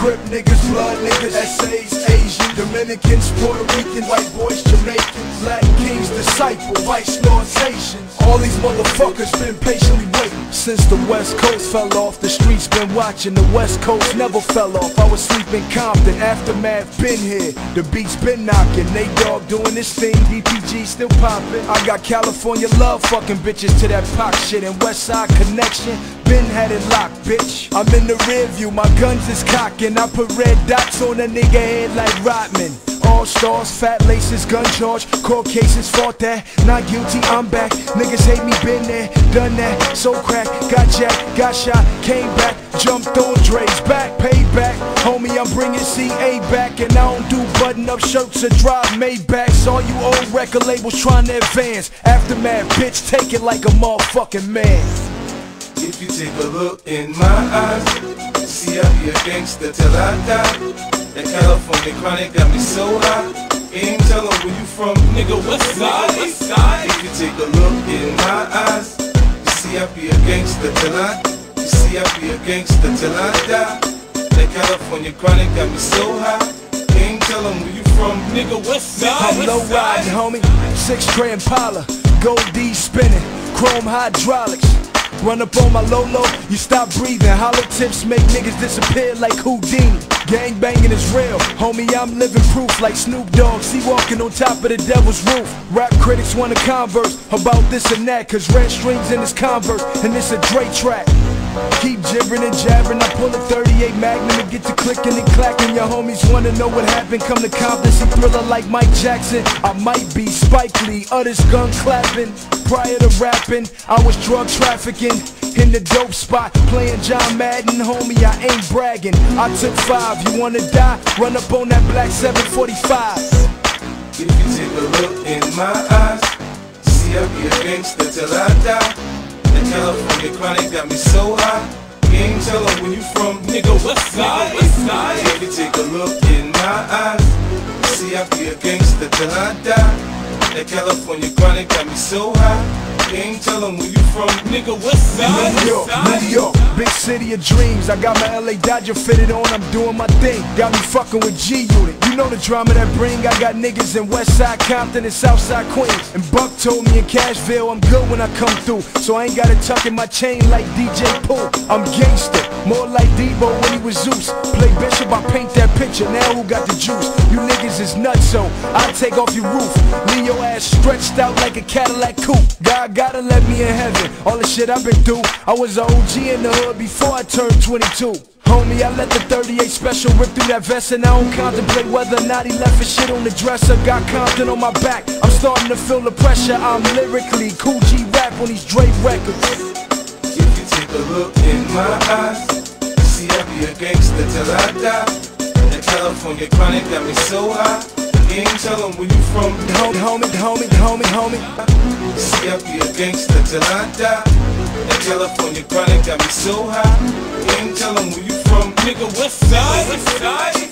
Crip niggas, blood niggas, essays, Asian, Dominicans, Puerto Rican, white boys, Jamaicans, Latin kings, disciple, vice lords, Haitians. All these motherfuckers been patiently waiting. Since the West Coast fell off, the streets been watching. The West Coast never fell off. I was sleeping Compton, Aftermath been here. The beats been knocking. Nate Dogg doing this thing, DPG still popping. I got California love fucking bitches to that pop shit. And Westside Connection been had it locked, bitch. I'm in the rear view, my guns is cocking. I put red dots on a nigga head like Rodman. All stars, fat laces, gun charge, court cases, fought that, not guilty, I'm back. Niggas hate me, been there, done that, so crack, got jacked, got shot, came back, jumped on Dre's back, paid back. Homie, I'm bringing CA back, and I don't do button-up shirts or drive Maybachs. All you old record labels trying to advance. Aftermath, bitch, take it like a motherfucking man. If you take a look in my eyes, see I be a gangster till I die. That California chronic got me so high. Ain't tellin' where you from, nigga, west side. If you take a look in my eyes, you see I be a gangster till I die. You see I be a gangster till I die. That California chronic got me so high. Ain't tellin' where you from, nigga, west side. I'm low riding, homie, 6-tray Impala, Gold D spinning, chrome hydraulics. Run up on my Lolo, you stop breathing. Hollow tips make niggas disappear like Houdini. Gang banging is real, homie, I'm living proof like Snoop Dogg. See walking on top of the devil's roof. Rap critics wanna converse about this and that, cause red strings in this Converse, and it's a Dre track. Keep gibbering and jabbering, I pull a 38 Magnum and get to clicking and clacking. Your homies wanna know what happened, come to Compton. Some thriller like Mike Jackson, I might be Spike Lee, others gun clapping. Prior to rapping, I was drug trafficking in the dope spot, playing John Madden, homie, I ain't bragging. I took 5, you wanna die? Run up on that black 745. If you take a look in my eyes, see I be a gangster till I die. That California chronic got me so high. You ain't tellin' where you from, nigga, west side. If you take a look in my eyes, see I be a gangster till I die. That California chronic got me so high. You ain't tellin' where you from, nigga, west side. New York, big city of dreams. I got my LA Dodger fitted on, I'm doing my thing. Got me fucking with G-Unit, you know the drama that bring. I got niggas in Westside Compton and Southside Queens. And Buck told me in Cashville I'm good when I come through, so I ain't gotta tuck in my chain like DJ Pooh. I'm gangster, more like Debo when he was Zeus. Play Bishop, I paint that picture, now who got the juice? You niggas is nuts, so I take off your roof. Leave your ass stretched out like a Cadillac coupe. God gotta let me in heaven, all the shit I've been through. I was a OG in the hood before I turned 22. Homie, I let the 38 special rip through that vest, and I don't contemplate whether or not he left his shit on the dresser. Got Compton on my back, I'm starting to feel the pressure. I'm lyrically Cool G rap on these Dre records. If you take a look in my eyes, see I be a gangster till I die. That California chronic got me so high. You ain't tellin' where you from, Homie. see I be a gangster till I die. That California chronic got me so high. You ain't tellin' where you from, nigga, west side.